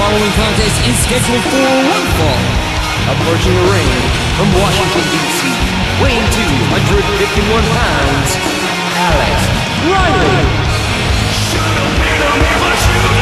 following contest is scheduled for one fall. Approaching the ring from Washington, D.C., weighing 251 pounds, Alex Riley. Should've been a never shoot.